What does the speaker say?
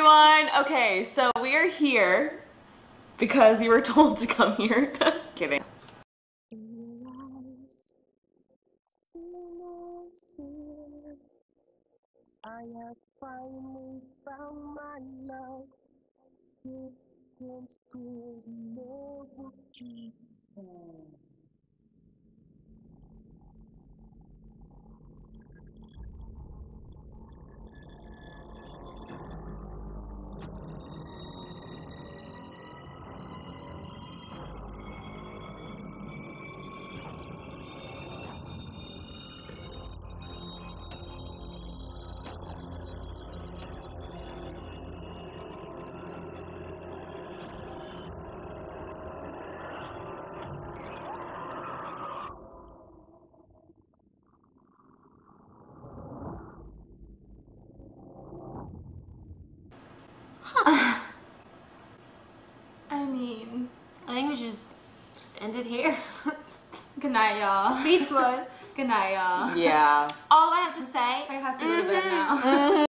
everyone. Okay, so we are here because you were told to come here. Kidding. I have finally found my love. Distance could never keep on. I think we just end it here. Good night, y'all. Speechless. Good night, y'all. Yeah. All I have to say, I have to go to bed now.